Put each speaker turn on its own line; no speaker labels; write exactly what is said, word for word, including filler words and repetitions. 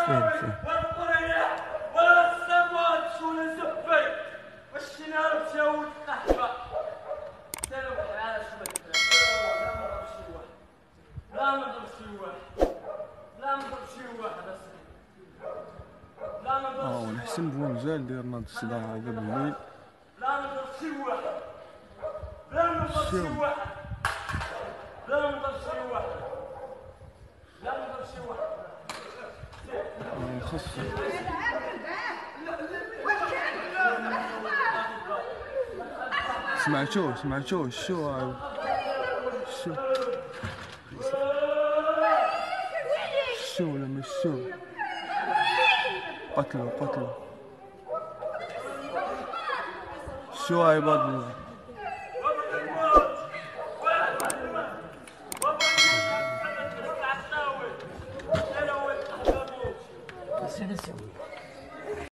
فين فين
والقرية والسماء شون زبي والشنار تشاود قحبة سلام على شوية لا ما نضرب شي واحد لا ما نضرب شي واحد بس لا ما نضرب
اه والحسن بونزال داير ناض الصداع هذا بالليل.
لا ما نضرب شي واحد لا ما نضرب شي واحد لا ما نضرب شي واحد لا ما نضرب شي واحد
خص سمعتوه سمعتوه شو هاي شو شو لما شو قتلوا قتلوا شو هاي بدل
شنو نسوي؟